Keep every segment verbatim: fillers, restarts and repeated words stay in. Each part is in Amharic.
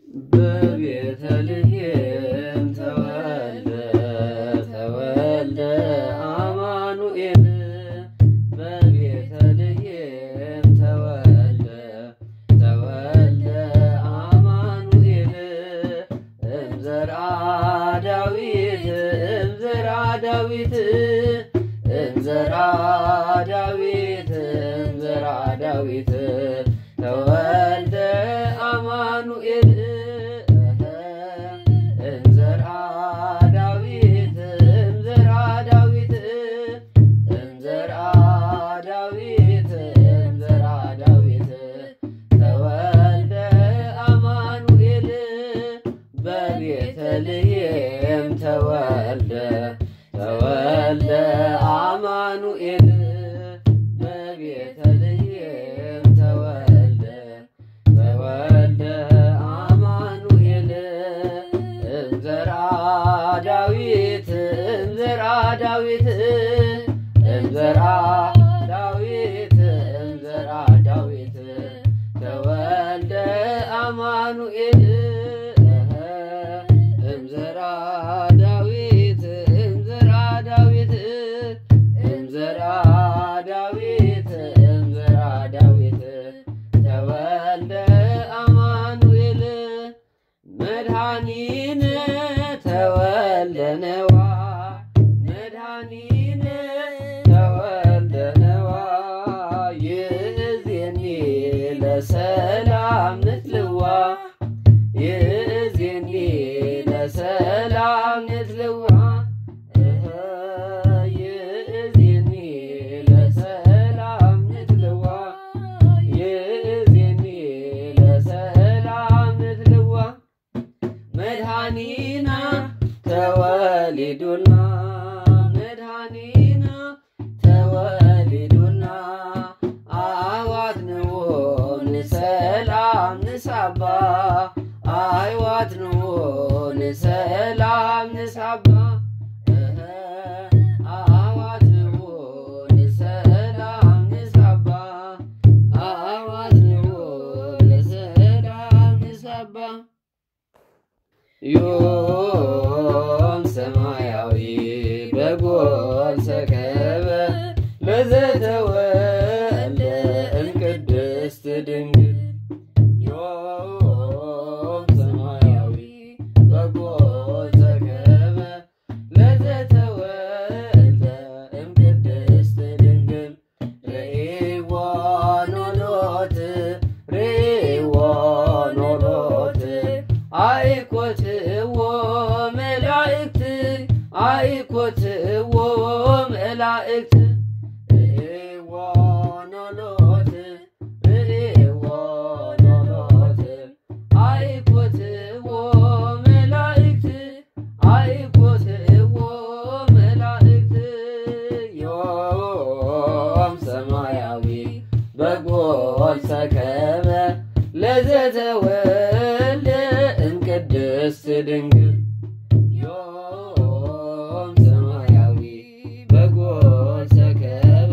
በቤተልሔም ተወልደ ተወልደ አማኑኤል በቤተልሔም ተወልደ ተወልደ አማኑኤል እምዘርአ ዳዊት እምዘርአ ዳዊት እምዘርአ ዳዊት እምዘርአ ዳዊት ተወልደ አማኑኤል እምዘርአ ዳዊት እምዘርአ ዳዊት እምዘርአ ዳዊት እምዘርአ ዳዊት ተወልደ አማኑኤል በቤተልሔም ተወልደ ተወልደ አማኑኤል በቤተልሔም ተወልደ ተወልደ አማኑኤል እምዘርአ ዳዊት እምዘርአ ዳዊት እምዘርአ ዳዊት እምዘርአ ዳዊት ተወልደ አማኑኤል እምዘርአ ዳዊት እምዘርአ ዳዊት እምዘርአ ዳዊት እምዘርአ ዳዊት ተወልደ አማኑኤል መድኃኒነ ተወልደ ነዋ መድኃኒነ ተወልደ ነዋ ይእዜኒ ለሰላም ንትልዋ ይእዜኒ ለሰላም ንትልዋ ይእዜኒ ለሰላም ንትልዋ ይእዜኒ ለሰላም ንትልዋ መድኃኒና ተወሊዱና መድኃኒና ተወሊዱና አዋትንዎ ንሰላም ንሳባ አይዋትንዎ ንሰላም ንሳባ አዋትንዎ ንሰላም ንሳባ አዋትንዎ ንሰላም ንሳባ ዮም ሰማያዊ በጎል ሰከበ ለዘተወልደ እምቅድስት ድንግል ዮም ሰማያዊ በጎል ሰከበ ለዘተወልደ እምቅድስት ድንግል ርኢዎ ኖሎት ርኢዎ ኖሎት አይኮትዎ መላእክት አይኮትዎ መላእክት ርኢዎ ኖሎት ርኢዎ ኖሎት አይኮትዎ መላእክት አይኮትዎ መላእክት ዮም ሰማያዊ በጎል ሰከበ ለዘተወልደ እምቅድስት ድንግል ዮም ሰማያዊ በጎል ሰከበ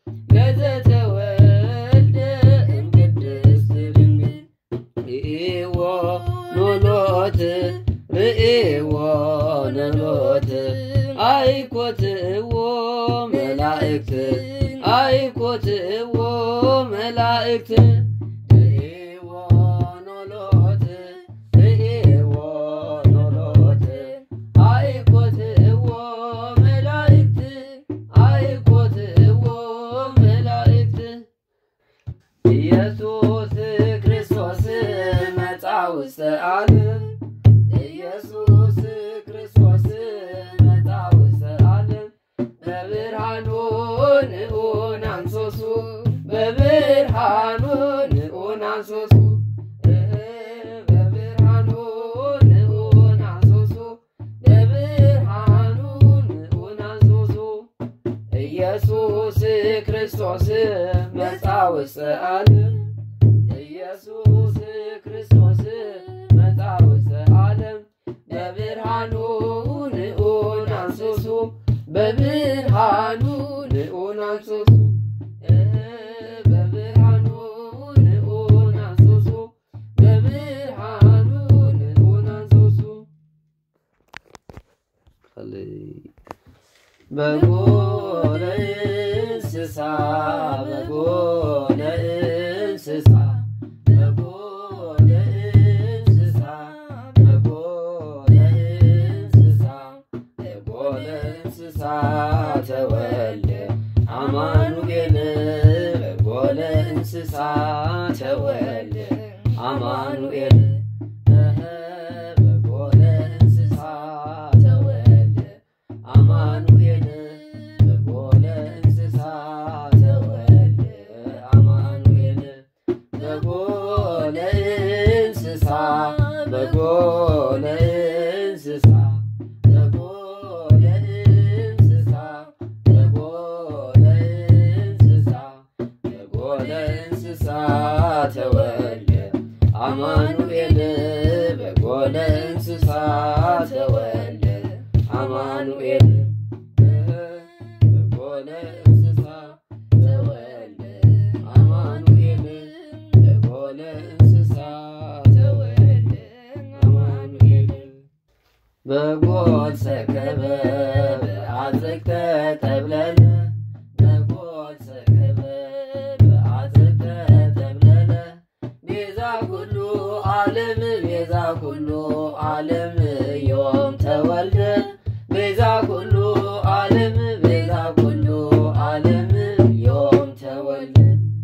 ለዘተወልደ እምቅድስት ድንግል ርኢዎ ኖሎት ርኢዎ ኖሎት አይኮትዎ መላእክት አይኮትዎ መላእክት ርኢዎ ኖሎት ርኢዎ ኖሎት አይኮትዎ መላእክት አይኮትዎ መላእክት ኢየሱስ ክርስቶስ መጻ ውስተ ዓለም ኢየሱስ ክርስቶስ መጻ ውስተ ዓለም በብርሃኑ ንዑን አንሶሱ በብርሃኑ ንዑን አንሶሱ በብርሃኑ ንዑን አንሶሱ በብርሃኑ ንዑን አንሶሱ ኢየሱስ ክርስቶስ መጻ ውስተ ዓለም ኢየሱስ ክርስቶስ መጻ ውስተ ዓለም በብርሃኑ ንዑን አንሶሱ በብርሃኑ ንዑን አንሶሱ በብርሃኑ ንዑን አንሶሱ በብርሃኑ በጎለ እንስሳ በጎለ እንስሳ በጎለ እንስሳ በጎለ እንስሳ በጎለ እንስሳ ተወልደ አማኑኤል በጎለ እንስሳ ተወልደ አማኑኤል በጎለ እንስሳ ተወልደ አማኑኤል በጎለ እንስሳ ተወልደ አማኑኤል በጎለ እንስሳ በጎለ እንስሳ በጎለ እንስሳ በጎለ እንስሳ በጎለ እንስሳ ተወልደ አማኑኤል በጎለ እንስሳ ተወልደ አማኑኤል በጎለ እንስሳ ተወልደ አማኑኤል በጎለ እንስሳ ተወልደ አማኑኤል በጎል ሰከበ በአዘቅተ ጠብለለ በጎል ሰከበ በአዘቅተ ጠብለለ ቤዛ ኩሉ ዓለም ቤዛ ኩሉ ዓለም ዮም ተወልደ ቤዛ ኩሉ ዓለም ቤዛ ኩሉ ዓለም ዮም ተወልደ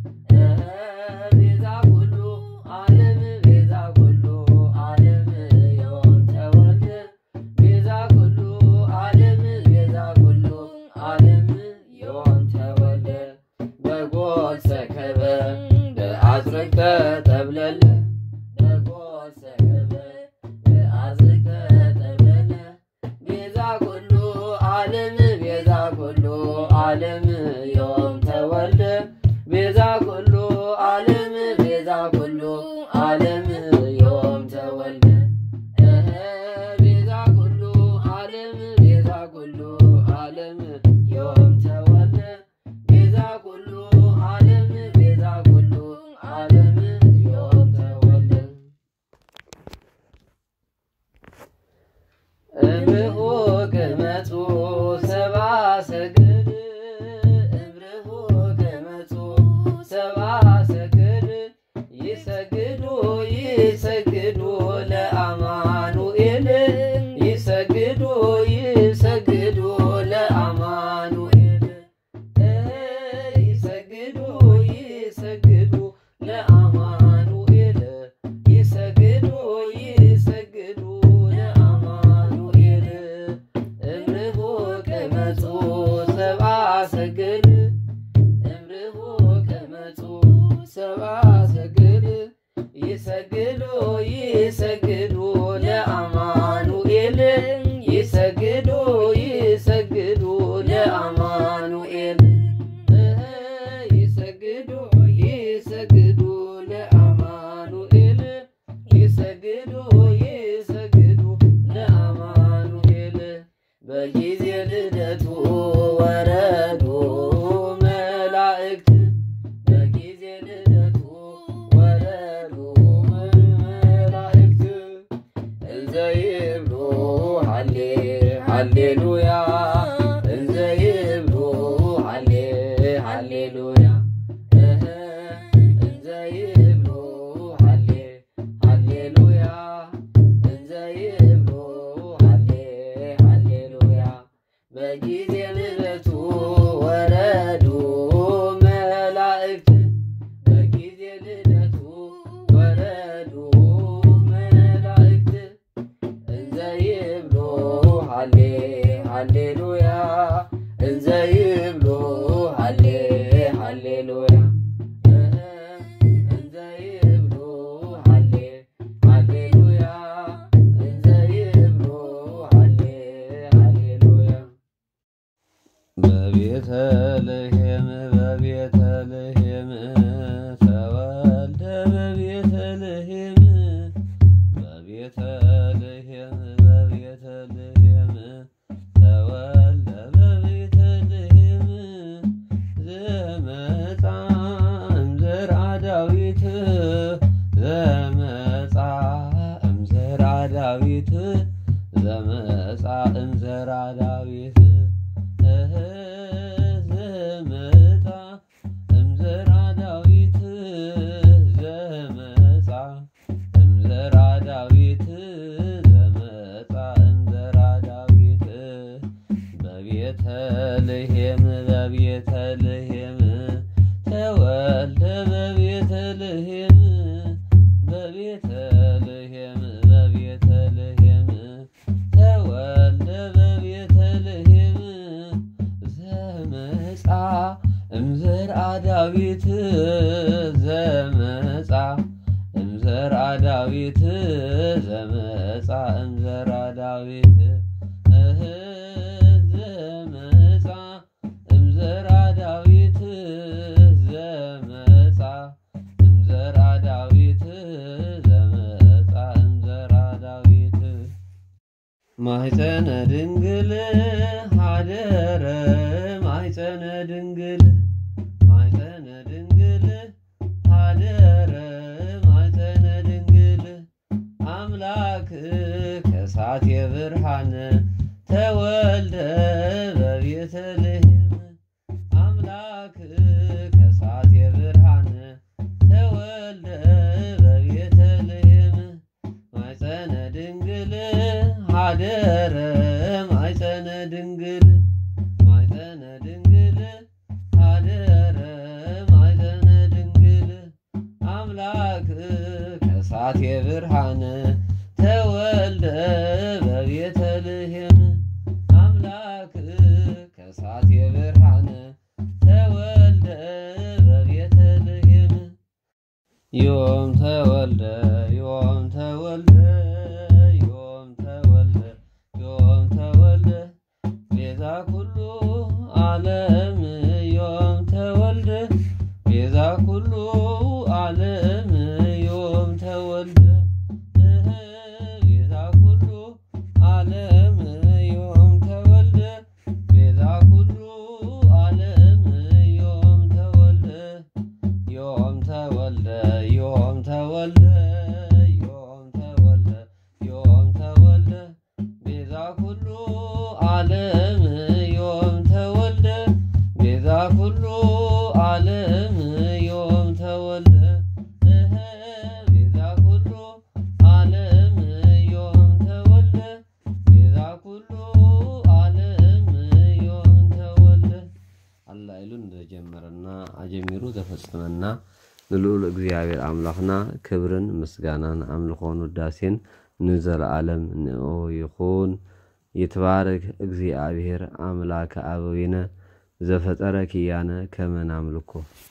ቤዛ ኩሉ ዓለም ቤዛ ኩሉ ዓለም ዮም ተወልደ ቤዛ ኩሉ ዓለም ቤዛ ኩሉ ዓለም ዮም ተወልደ በጎል ሰከበ በአዝረቅተ ጠብለለ በጎል ሰከበ በአዝረቅተ ጠብለለ ቤዛ ኩሉ ዓለም ቤዛ ኩሉ ዓለም ዮም ተወልደ ቤዛ ኩሉ ዓለም ቤዛ ኩሉ ዓለም ዮም ተወልደ ቤዛ ኩሉ ዓለም ቤዛ ኩሉ ዓለም ዮም ተወልደ ቤዛ ኩሉ ዓለም ቤዛ ኩሉ ዓለም ዮም ተወልደ እምርሁ ቅመጹ ሰብአ ሰገል እምርሁ ቅመጹ ሰብአ ሰገል ይሰግዱ ይሰግዱ ለአማኑኤል ይሰግዱ ይሰግዱ ለአማኑኤል ይሰግዱ ይሰግዱ ለአማኑኤል ይሰግዱ ይሰግዱ ለአማኑኤል እምርሁ ቅመጹ ሰብአ ሰገል እምርሁ ቅመጹ ሰብአ ሰገል ይሰግዱ ይሰግዱ ለአማኑኤል ይሰግዱ ይሰግዱ ለአማኑኤል ይሰግዱ ይሰግዱ ለአማኑኤል ይሰግዱ ይሰግዱ ለአማኑኤል በጊዜ ልደቱ ወረዱ መላእክት በጊዜ ልደቱ ወረዱ መላእክት እንዘ ይብሉ ሃሌ ሃሌሉያ እንዘ ይብሉ ሃሌ ሃሌሉያ እንዘ ይብሉ ሃሌ ሃሌሉያ እንዘ ይብሉ ሃሌ ሃሌሉያ በጊዜ ልደቱ ወረዱ መላእክት በጊዜ ልደቱ ወረዱ መላእክት እንዘ ይብሉ ሃሌ ሃሌሉያ እንዘ ይብሉ ሃሌ ሃሌሉያ እንዘ ይብሉ ሃሌ ሃሌሉያ እንዘ ይብሉ ሃሌ ሃሌሉያ በቤተልሔም በቤተልሔም ተወልደ በቤተልሔም በቤተልሔም በቤተልሔም ተወልደ በቤተልሔም ዘመጻ እምዘራ ዳዊት ዘመጻ እምዘራ ዳዊት ዘመጻ እምዘራ ዳዊት ዘመጻ እምዘራ ዳዊት ዘመጻ እምዘራ ዳዊት ዘመጻ እምዘራ ዳዊት በቤተልሔም በቤተልሔም ተወልደ በቤተልሔም በቤተልሔም በቤተልሔም ተወልደ በቤተልሔም ዘመጻ እምዘራ ዳዊት ዘመጻ እምዘራ ዳዊት ዘመጻ እምዘራ ዳዊት ዘመጻ እምዘራ ዳዊት ዘመጻ እምዘራ ዳዊት ዘመጻ እምዘራ ዳዊት ማኅፀነ ድንግል ሀደረ ማኅፀነ ድንግል ማኅፀነ ድንግል ሀደረ ማኅፀነ ድንግል አምላክ ከሳቴ ብርሃን ተወልደ በቤተልሔም አምላክ ከሳቴ ብርሃን ተወልደ በቤተልሔም ማኅፀነ ድንግል ሀደረ ማኅፀነ ድንግል ማኅፀነ ድንግል ሀደረ ማኅፀነ ድንግል አምላክ ከሳቴ ብርሃን ተወልደ በቤተልሔም አምላክ ከሳቴ ብርሃን ተወልደ በቤተልሔም ዮም ተወልደ ዮም ተወልደ ዮም ተወልደ ዮም ተወልደ ቤዛ ኩሉ ዓለም ዮም ተወልደ ቤዛ ኩሉ ዓለም ዮም ተወልደ ቤዛ ኩሉ ዓለም ዮም ተወልደ ቤዛ ኩሉ ዓለም ዮም ተወልደ ዮም ተወልደ ዮም ተወልደ ዮም ተወልደ ዮም ተወልደ ቤዛ ኩሉ ዓለም ዮም ተወልደ ቤዛ ኩሉ ዓለም ዮም ተወልደ ቤዛ ኩሉ ዓለም ዮም ተወልደ ቤዛ ኩሉ ዓለም ዮም ተወልደ አላህ ይሉን እንደጀመረና አጀሚሩ ተፈጽመና ንልዑል እግዚአብሔር አምላክና ክብርን ምስጋናን አምልኮን ውዳሴን ንዘለዓለም ንኦ ይኹን ይትባረክ እግዚአብሔር አምላከ አበዊነ ዘፈጠረ ኪያነ ከመ ናምልኮ